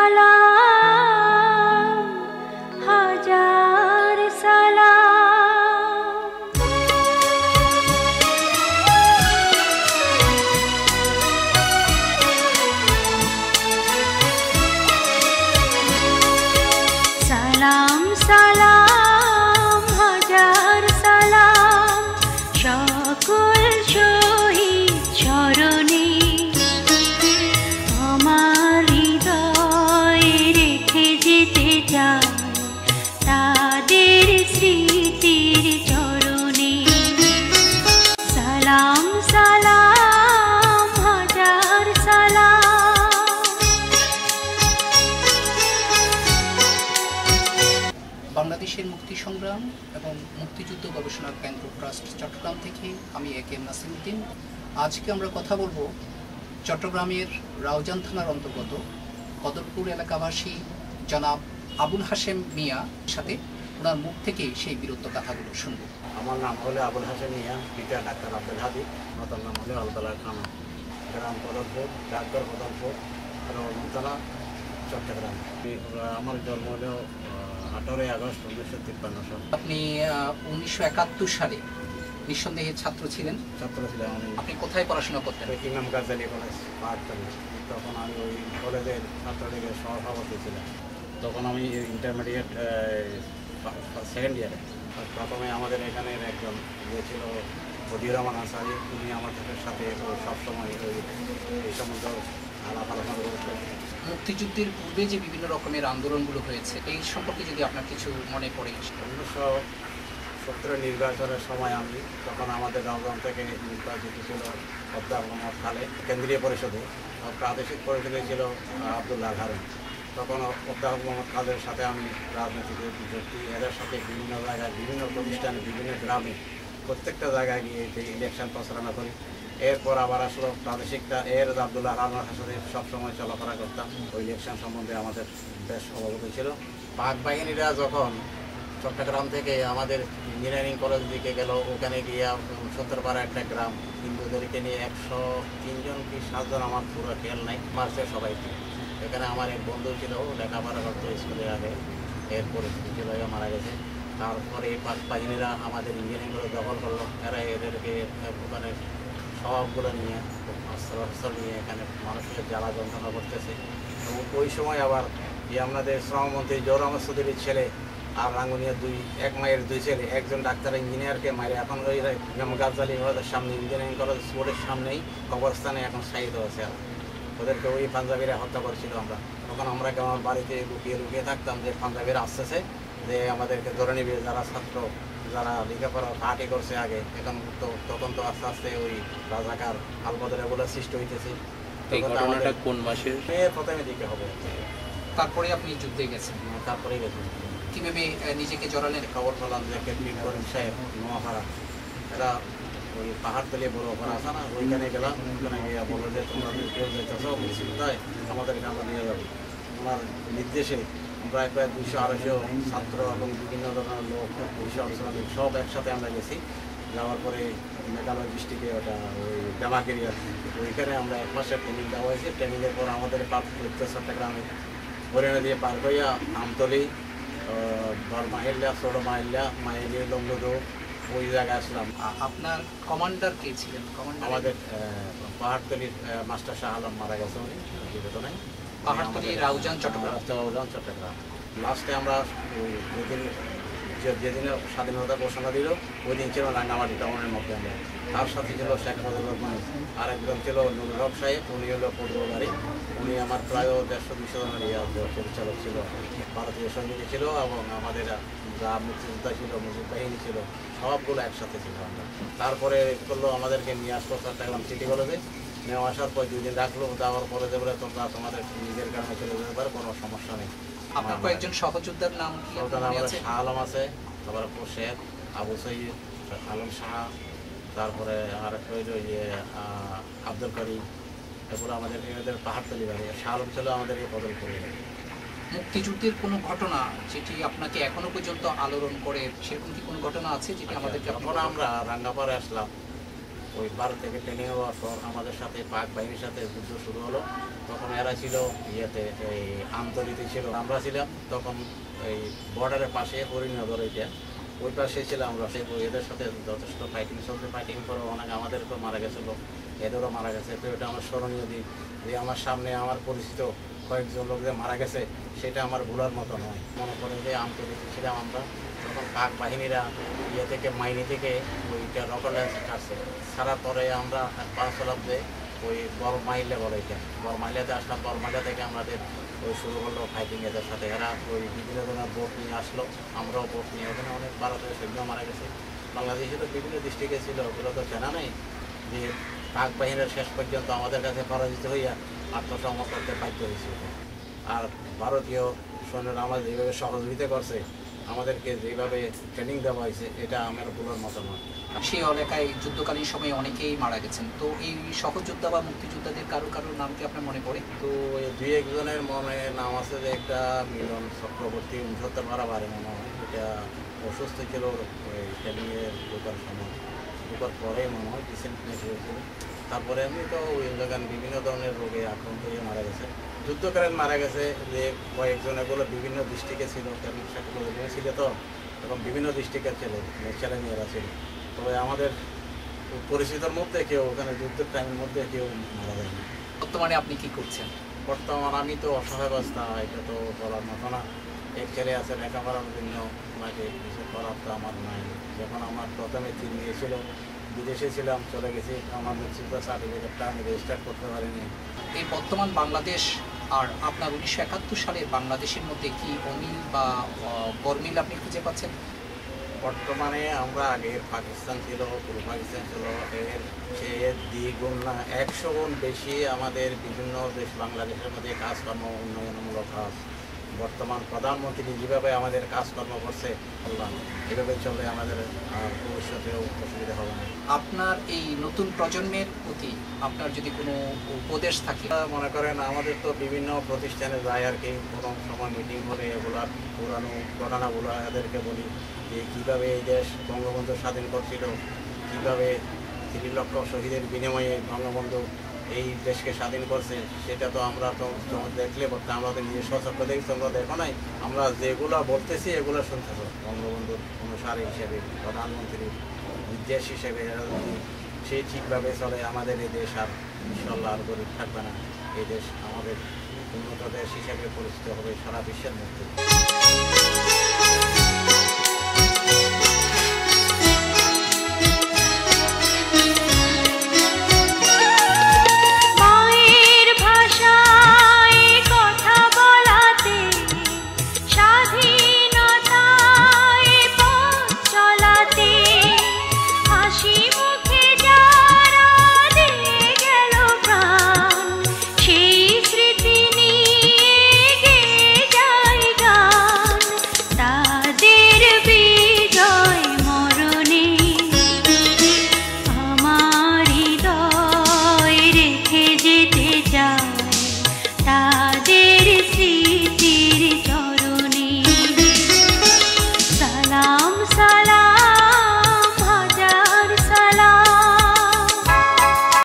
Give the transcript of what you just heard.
সালাম হাজার সালাম সালাম সালাম হাজার সালাম সকল শহীদ চরণে আমার হৃদয়ে রেখে যেতে চাই তাদের স্মৃতির চরণে সালাম সালাম হাজার সালাম। বাংলাদেশের মুক্তি সংগ্রাম এবং মুক্তিযুদ্ধ গবেষণা কেন্দ্র ট্রাস্ট চট্টগ্রাম থেকে আমি এ.কে.এম. নাসিরউদ্দিন। আজকে আমরা কথা বলবো চট্টগ্রামের রাউজান থানার অন্তর্গত কদরপুর এলাকাবাসী জনাব আবুল হাশেম মিয়ার সাথে। ওনার মুখ থেকে সেই বীরত্ব কথাগুলো শুনব। আমার নাম হলো আবুল হাশেম মিয়া, পিতা ডাক্তার আব্দুল হাদি, মাতার নাম হলো আলতলা খান, গ্রাম কদরপুর, ডাকঘর কদরপুর, রাউজান থানা, চট্টগ্রাম। আমার জন্ম হলো 18 আগস্ট 1953 সাল। আপনি 1971 সালে নিঃসন্দেহে ছাত্র ছিলেন। ছাত্র ছিলাম আমি। আপনি কোথায় পড়াশোনা করতেন? ইমাম গাজ্জালি কলেজ, পাহাড়তলী। তখন আমি ওই কলেজের ছাত্রলীগের সভাপতি ছিলাম। তখন আমি ইন্টারমিডিয়েট সেকেন্ড ইয়ারে। প্রথমে আমাদের এখানের একজন যে ছিল বদিউর রহমান আনসারি, উনি আমাদের সাথে সবসময় এই সম্বন্ধে আলাপ আলোচনা করেছেন। মুক্তিযুদ্ধের পূর্বে যে বিভিন্ন রকমের আন্দোলনগুলো হয়েছে এই সম্পর্কে যদি আপনার কিছু মনে পড়ে। 1970 নির্বাচনের সময় আমি তখন আমাদের রাউজান থেকে নির্বাচিত ছিল অধ্যাপক মোহাম্মদ খালেদ, কেন্দ্রীয় পরিষদে। প্রাদেশিক পরিষদে ছিল আবদুল্লাহ হারুন। তখন অধ্যাপক মোহাম্মদ খালেদের সাথে আমি রাজনীতিতে যুক্তি, এদের সাথে বিভিন্ন জায়গায়, বিভিন্ন প্রতিষ্ঠানে, বিভিন্ন গ্রামে প্রত্যেকটা জায়গায় গিয়ে ইলেকশন প্রচারণা করি। এরপর আবার আসলো প্রাদেশিকটা আবদুল্লাহ হারুনের সাথে সবসময় চলাফেরা করতাম। ওই ইলেকশন সম্বন্ধে আমাদের বেশ অবগত ছিল। পাক বাহিনীরা যখন চট্টগ্রাম থেকে আমাদের ইঞ্জিনিয়ারিং কলেজ দিকে গেল, ওখানে গিয়ে 70 একটা গ্রাম হিন্দুদেরকে নিয়ে 103 জন কি 7 জন, আমার পুরো খেয়াল নাই, মারছে সবাইকে। এখানে আমার এক বন্ধু ছিল, লেখাপড়া করতো স্কুলের আগে, এর পরিস্থিতি ছিল, মারা গেছে। তারপরে এই পাক বাহিনীরা আমাদের ইঞ্জিনিয়ারিংগুলো দখল করলো। এরা এদেরকে ওখানে সবগুলো নিয়ে অস্ত্র নিয়ে এখানে মানুষকে জ্বালা যন্ত্রণা করতেছে। এবং ওই সময় আবার আমাদের শ্রমমন্ত্রী জহুর আহমদ চৌধুরীর ছেলে আর রাঙ্গুনিয়া এক মায়ের 2 ছেলে, একজন ডাক্তার ইঞ্জিনিয়ারকে মারে এখন ওই ইমাম গাজ্জালি কলেজের সামনে, ইঞ্জিনিয়ারিং কলেজ বোর্ডের সামনেই কবরস্থানে এখন শায়িত আছে। আর ওদেরকে ওই পাঞ্জাবিরা হত্যা করেছিল। আমরা তখন আমরা আমার বাড়িতে লুকিয়ে থাকতাম যে পাঞ্জাবিরা আসতেছে, যে আমাদেরকে ধরে নিবে। যারা ছাত্র, যারা লেখাপড়া পার্টি করছে আগে, এখন তো তখন তো আস্তে আস্তে ওই রাজাকার আলবদর এগুলো সৃষ্টি হইতেছে। কোন মাসের? প্রথমে দিকে হবে। তারপরে আপনি যুদ্ধে গেছেন? তারপরে গেছেন। কিভাবে নিজেকে জড়ালেন? খবর পেলাম যে ক্যাপ্টেন করিম সাহেব নোয়াপাড়া, এরা ওই পাহাড়তলি বড় ওখানে আছে না, ওইখানে গেলাম। ওইখানে গিয়ে বললো যে তোমরা কেউ যেতেছ চিন্তায়, আমাদেরকে আমরা নিয়ে যাবো। ওনার নির্দেশে প্রায় 200-250 ছাত্র এবং বিভিন্ন ধরনের লোক, 200 শ্রমিক সব একসাথে আমরা গেছি। যাওয়ার পরে মেঘালয় ডিস্ট্রিক্টে ওটা ওই ডামাগেরিয়া, ওইখানে আমরা 1 মাসের ট্রেনিং দেওয়া হয়েছে। ট্রেনিংয়ের পর আমাদের চট্টগ্রামে হরিয়ানা দিয়ে পার হইয়া আমতলি, বড়মাহিল্লা, ছোটমাহিল্লা, মাহিলি, লম্বুদো, ওই জায়গায় আসলাম। আপনার কমান্ডার কে ছিলেন? আমাদের পাহাড়তলির মাস্টার শাহ আলম মারা গেছে, উনি জীবিত নাই। পাহাড়তলি রাউজান চট্টগ্রাম। লাস্টে আমরা যেদিন স্বাধীনতা ঘোষণা দিল, ওই দিন ছিল রাঙ্গামাটি টাউনের মধ্যে। আমরা তার সাথে ছিল শেখ ফজলুর রহমান, আর একজন ছিল নুরুল হক সাহেব, উনি হলো পূর্ববাড়ি। উনি আমার প্রায় 150-200 জনের পরিচালক ছিল। ভারতীয় সৈনিক ছিল এবং আমাদের যা মুক্তিযোদ্ধা ছিল, মুজিব বাহিনী ছিল, সবগুলো একসাথে ছিল আমরা। তারপরে করলো আমাদেরকে নিয়ে আসলো চট্টগ্রাম সিটি কলেজে। নেওয়া আসার পর 2 দিন রাখলো, যাওয়ার পরে যে বলে তোমরা তোমাদের নিজের কারণে চলে যেতে পারো, কোনো সমস্যা নেই। আপনার কয়েকজন সহযোদ্ধার নাম কি? শাহ আলম আছে, তারপরে শেখ আবু সৈয়দ, আলম শাহ, তারপরে আরেকটা হইল আব্দুল করিম। এগুলো আমাদের পাহাড়তলি বাড়ি। শাহ আলম ছিল আমাদের এই বদল করে। মুক্তিযুদ্ধের কোনো ঘটনা যেটি আপনাকে এখনো পর্যন্ত আলোড়ন করে, সেরকম কি কোনো ঘটনা আছে যেটি আমাদেরকে? যখন আমরা রাঙ্গাপাড়ে আসলাম, ওই ভারত থেকে ট্রেনিং হওয়ার পর আমাদের সাথে পাক বাহিনীর সাথে যুদ্ধ শুরু হলো। তখন এরা ছিল ইয়েতে এই আমতলিতে ছিল, আমরা ছিলাম তখন এই বর্ডারের পাশে হরিণনগর, এটা ওই পাশে ছিলাম আমরা। এদের সাথে যথেষ্ট ফাইটিং চলছে, ফাইটিং করে অনেক আমাদেরকেও মারা গেছিলো, এদেরও মারা গেছে। তো এটা আমার স্মরণীয় দিন যে আমার সামনে আমার পরিচিত কয়েকজন লোক যে মারা গেছে, সেটা আমার ভুলার মতো নয়। মনে করে যে আমতলিতে ছিলাম আমরা, তখন পাক বাহিনীরা ইয়ে থেকে মাইনি থেকে ওইটা রকলে ছাড়ছে, ছাড়ার পরে আমরা পাঁচলাভে ওই বড় মাইলে বলে, এটা বড় মাইলাতে আসলাম। বড় মাইলা থেকে আমাদের ওই শুরু করলো ফাইটিং এদের সাথে। এরা ওই বিভিন্ন ধরনের বোট নিয়ে আসলো, আমরাও বোট নিয়ে, ওখানে অনেক ভারতের সৈন্য মারা গেছে। বাংলাদেশে তো বিভিন্ন ডিস্ট্রিক্টে ছিল, ওগুলো তো জানা নেই যে পাক বাহিনীর শেষ পর্যন্ত আমাদের কাছে পরাজিত হইয়া আত্মসমর্পণ করতে বাধ্য হয়েছিল। আর ভারতীয় সৈন্যরা আমাদের যেভাবে সহযোগিতা করছে, আমাদেরকে যেভাবে ট্রেনিং দেওয়া হয়েছে, এটা আমার ভুলার মতো নয়। সেই এলাকায় যুদ্ধকালীন সময়ে অনেকেই মারা গেছেন। তো এই সহযোদ্ধা বা মুক্তিযোদ্ধাদের কারোর নাম কি আপনার মনে পড়ে? তো এই দুই একজনের মনে নাম আছে, যে একটা মিলন চক্রবর্তী 69 বারে মনে হয়, এটা অসুস্থ ছিল ওই ট্রেনিংয়ের ঢোকার সময়, ঢোকার পরে মনে হয় রিসেন্টনেস হয়েছিল। তারপরে এমনি তো ওই লাগান বিভিন্ন ধরনের রোগে আক্রান্ত হয়ে মারা গেছে। যুদ্ধকালীন মারা গেছে যে কয়েকজন, এগুলো বিভিন্ন ডিস্ট্রিক্টে ছিল, কারণ সেগুলো ছিল তো এবং বিভিন্ন ডিস্ট্রিক্টের ছেলেমেয়েরা ছিল। তবে আমাদের পরিচিতর মধ্যে কেউ ওখানে যুদ্ধের টাইমের মধ্যে কেউ মারা যায়নি। বর্তমানে আপনি কি করছেন? বর্তমান আমি তো অসহায় অবস্থা, এটা তো বলার মতো না। এক ছেলে আছে লেখাপড়ার জন্য, ওনাকে কিছু করার তো আমার নাই। যখন আমার প্রথমে 3 নিয়েছিল, বিদেশে ছিলাম, চলে গেছি, আমার মুক্তিযোদ্ধা সার্টিফিকেটটা আমি রেজিস্টার করতে পারিনি। এই বর্তমান বাংলাদেশ আর আপনার 1971 সালের বাংলাদেশের মধ্যে কি অমিল বা গরমিল আপনি খুঁজে পাচ্ছেন? বর্তমানে আমরা আগে পাকিস্তান ছিল, পূর্ব পাকিস্তান ছিল, এর চেয়ে দ্বিগুণ না 100 গুণ বেশি আমাদের বিভিন্ন দেশ বাংলাদেশের মধ্যে কাজকর্ম, উন্নয়নমূলক কাজ। বর্তমান প্রধানমন্ত্রী যেভাবে আমাদের কাজকর্ম করছে, আল্লাহ এভাবে চলে, আমাদের ভবিষ্যতেও অসুবিধা হবে না। আপনার এই নতুন প্রজন্মের প্রতি আপনার যদি কোনো উপদেশ থাকে? মনে করেন আমাদের তো বিভিন্ন প্রতিষ্ঠানে যায় আর কি, কোনো সময় মিটিং হলে এগুলার পুরানো ঘটনাগুলো এদেরকে বলি যে কীভাবে এই দেশ বঙ্গবন্ধু স্বাধীন করছিল, কীভাবে 3 লক্ষ শহীদের বিনিময়ে বঙ্গবন্ধু এই দেশকে স্বাধীন করছে। সেটা তো আমরা তো দেখলে বলতে, আমরা তো নিজের সচক্ষ দেখছি, আমরা দেখো নাই। আমরা যেগুলো বলতেছি এগুলো শুনতে হবে বঙ্গবন্ধুর অনুসারী হিসেবে, প্রধানমন্ত্রীর নির্দেশ হিসেবে সে ঠিকভাবে চলে, আমাদের এই দেশ আর ইনশাল্লাহ আর গরিব থাকবে না। এই দেশ আমাদের উন্নত দেশ হিসেবে পরিচিত হবে সারা বিশ্বের মধ্যে।